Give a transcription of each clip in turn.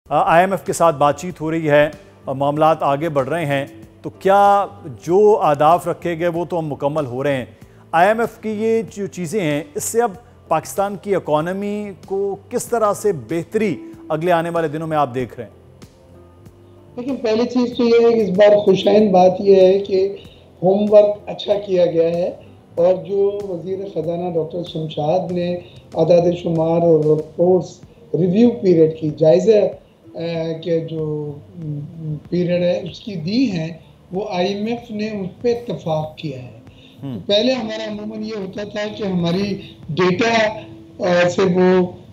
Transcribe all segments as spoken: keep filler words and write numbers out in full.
IMF के साथ बातचीत हो रही है, मामलात आगे बढ़ रहे हैं, तो क्या जो आदाफ रखे गए वो तो हम मुकम्मल हो रहे हैं। आईएमएफ की ये जो चीज़ें हैं, इससे अब पाकिस्तान की इकॉनमी को किस तरह से बेहतरी अगले आने वाले दिनों में आप देख रहे हैं? लेकिन पहली चीज़ तो ये है कि इस बार खुशाइन बात यह है कि होमवर्क अच्छा किया गया है और जो वज़ीर ख़जाना डॉक्टर शमशाद ने आदाद शुमार और रिपोर्ट्स रिव्यू पीरियड की जायज़ा के जो पीरियड है उसकी दी हैं, वो आईएमएफ ने उस पर इत्तफाक किया है। तो पहले हमारा अमूमन ये होता था कि हमारी डेटा से वो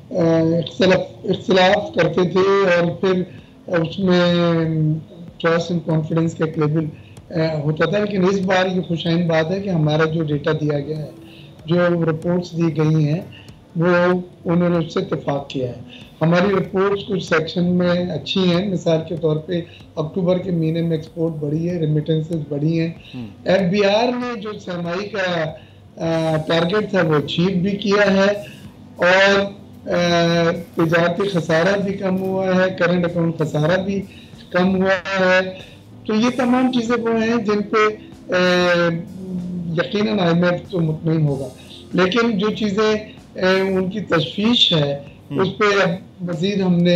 इख्तलाफ करते थे और फिर उसमें ट्रस्ट एंड कॉन्फिडेंस का एक लेवल होता था। लेकिन इस बार ये खुशाइन बात है कि हमारा जो डेटा दिया गया है, जो रिपोर्ट्स दी गई हैं, वो उन्होंने उससे इत्तेफाक किया है। हमारी रिपोर्ट्स कुछ सेक्शन में अच्छी हैं। मिसाल के तौर पे अक्टूबर के महीने में एक्सपोर्ट बढ़ी है, रेमिटेंसेस बढ़ी हैं। एफबीआर ने जो सरमाई का टारगेट था वो अचीव भी किया है और तिजारती खसारा भी कम हुआ है, करंट अकाउंट खसारा भी कम हुआ है। तो ये तमाम चीज़ें वो हैं जिन पे यकीनन आईएमएफ तो मुतमईन होगा। लेकिन जो चीज़ें उनकी तशवीश है उस पर अब मज़ीद हमने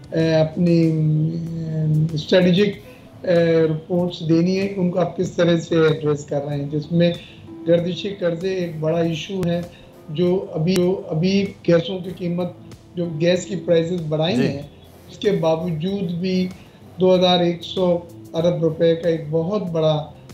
अपनी स्ट्रेटजिक रिपोर्ट्स देनी है कि उनको आप किस तरह से एड्रेस कर रहे हैं, जिसमें गर्दिशी कर्जे एक बड़ा इशू है। जो अभी जो अभी गैसों की कीमत, जो गैस की प्राइसेस बढ़ाई हैं, उसके बावजूद भी दो हज़ार एक सौ अरब रुपए का एक बहुत बड़ा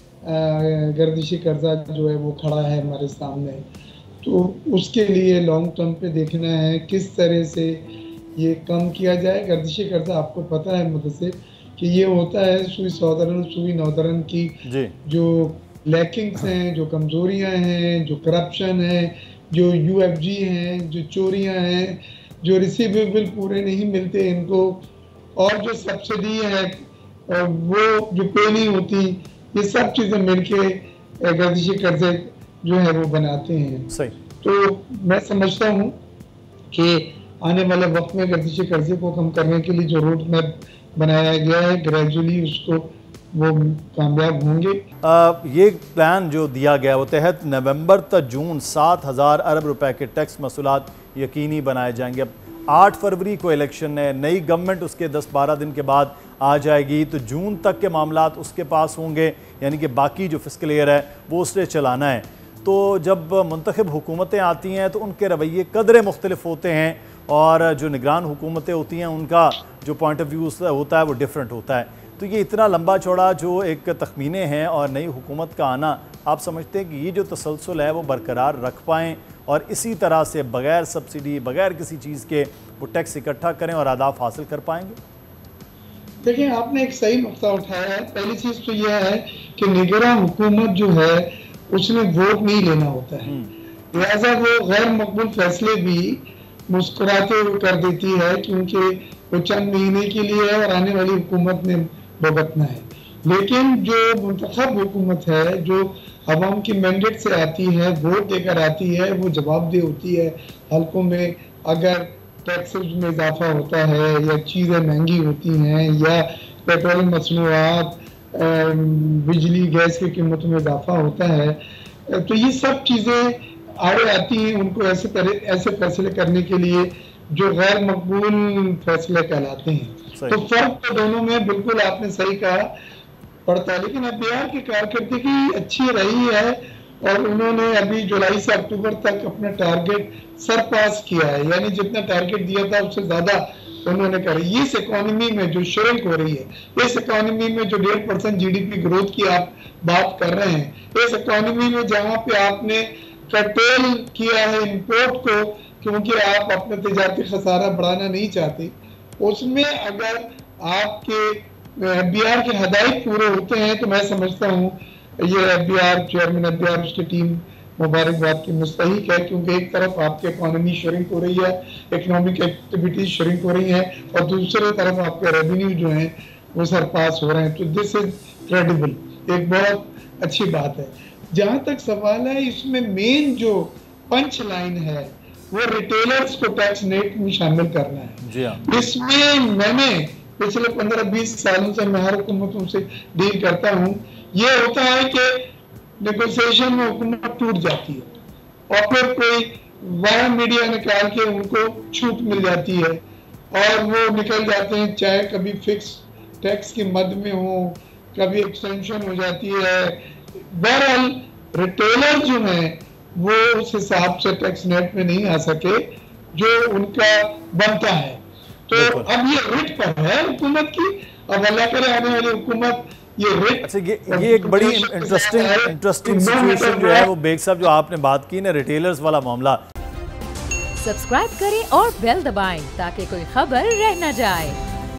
गर्दिशी कर्जा जो है वो खड़ा है हमारे सामने। तो उसके लिए लॉन्ग टर्म पे देखना है किस तरह से ये कम किया जाए। गर्दिशी कर्जा आपको पता है मुझसे कि ये होता है सुई सौदरन सुई नौदरन की जो लैकिंग्स हैं, जो कमज़ोरियाँ हैं, जो करप्शन है, जो यूएफजी हैं, जो चोरियाँ हैं, जो रिसीवेबल पूरे नहीं मिलते इनको, और जो सब्सिडी है वो जो पे नहीं होती, ये सब चीज़ें मिलके गर्दिशी कर्जे जो है वो बनाते हैं। सही। तो मैं समझता हूँ कि आने वाले वक्त में गर्दिशी कर्जे को कम करने के लिए जो रोड मैप बनाया गया है, ग्रेजुअली उसको वो कामयाब होंगे। आ, ये प्लान जो दिया गया वो तहत नवंबर तक जून सात हज़ार अरब रुपए के टैक्स मसूलात यकीनी बनाए जाएंगे। अब आठ फरवरी को इलेक्शन है, नई गवर्नमेंट उसके दस बारह दिन के बाद आ जाएगी, तो जून तक के मामलात उसके पास होंगे, यानी कि बाकी जो फिस्कल ईयर है वो उससे चलाना है। तो जब मुंतखब हुकूमतें आती हैं तो उनके रवैये कदरे मुख्तलिफ होते हैं और जो निगरान हुकूमतें होती हैं उनका जो पॉइंट ऑफ व्यू होता है वो डिफरेंट होता है। तो ये इतना लंबा चौड़ा जो एक तखमीने हैं और नई हुकूमत का आना, आप समझते हैं कि ये जो तसलसल है वो बरकरार रख पाएँ और इसी तरह से बग़ैर सब्सिडी, बग़ैर किसी चीज़ के वो टैक्स इकट्ठा करें और अहदाफ हासिल कर पाएंगे? देखिए, आपने एक सही नुक्ता उठाया है। पहली चीज़ तो यह है कि निगरान हुकूमत जो है उसने वोट नहीं लेना होता है, लिहाजा वो गैर मकबूल फैसले भी मुस्कुराते हुए कर देती है क्योंकि वो चंद महीने के लिए है और आने वाली हुकूमत ने भुगतना है। लेकिन जो मुंतखब हुकूमत है, जो अवाम की मैंडेट से आती है, वोट देकर आती है, वो जवाबदेह होती है हल्कों में। अगर टैक्सेस में इजाफा होता है या चीज़ें महंगी होती हैं या पेट्रोल मसनूआत, बिजली गैस की कीमतों में इजाफा होता है, तो ये सब चीज़ें आड़े आती हैं उनको ऐसे तरह ऐसे फैसले करने के लिए जो गैर मकबूल फैसले कहलाते हैं। तो फर्क तो दोनों में बिल्कुल आपने सही कहा पड़ता है। लेकिन अब बिहार की कारकर्दगी अच्छी रही है और उन्होंने अभी जुलाई से अक्टूबर तक अपना टारगेट सरपास किया है, यानी जितना टारगेट दिया था उससे ज़्यादा उन्होंने करी। इस इकोनॉमी में जो श्रिंक हो रही है, इस इकोनॉमी में जो डेढ़ परसेंट जीडीपी ग्रोथ की आप बात कर रहे हैं, इस इकोनॉमी में जहाँ पे आपने कर्टेल किया है इंपोर्ट को क्योंकि आप अपना तिजारती खसारा बढ़ाना नहीं चाहते, उसमें अगर आपके एफबीआर के हदायत पूरे होते हैं तो मैं समझता हूँ ये एफबीआर चेयरमैन एफबीआर उसकी टीम मुबारकबाद की मुस्तहिक है, क्योंकि एक तरफ आपकी इकोनॉमी श्रिंक हो रही है, इकोनॉमिक एक्टिविटीज श्रिंक हो रही हैं और दूसरी तरफ आपके रेवेन्यू जो हैं वो सरपास हो रहे हैं। तो दिस इज क्रेडिबल, एक बहुत अच्छी बात है। जहाँ तक सवाल है, इसमें मेन जो पंच लाइन है वो रिटेलर्स को टैक्स नेट में शामिल करना है। जी हाँ। इसमें मैंने पिछले पंद्रह बीस सालों से मैं हर हुकूमतों से डील करता हूँ, ये होता है कि नेगोशिएशन में हुकूमत टूट जाती है और फिर कोई वाया मीडिया निकाल के उनको छूट मिल जाती है और वो निकल जाते हैं, चाहे कभी फिक्स टैक्स की मद में हो, कभी एक्सटेंशन हो जाती है। बहरहाल रिटेलर जो हैं वो उस हिसाब से टैक्स नेट में नहीं आ सके जो उनका बनता है। तो अब ये रिट पर है हुकूमत की, अब अल्लाह करे आने वाली हुकूमत ये रिट। अच्छा, ये ये एक बड़ी इंटरेस्टिंग इंटरेस्टिंग सिचुएशन जो है वो बेग साहब जो आपने बात की ना रिटेलर्स वाला मामला। सब्सक्राइब करें और बेल दबाएं ताकि कोई खबर रह न जाए।